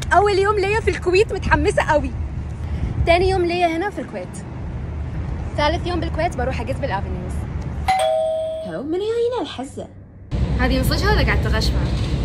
اول يوم ليا في الكويت متحمسه قوي. تاني يوم ليا هنا في الكويت. ثالث يوم بالكويت بروح اجز بالافنيوز. هو من هنا الحزه؟ هذه مصجها ولا قاعد تغشمع؟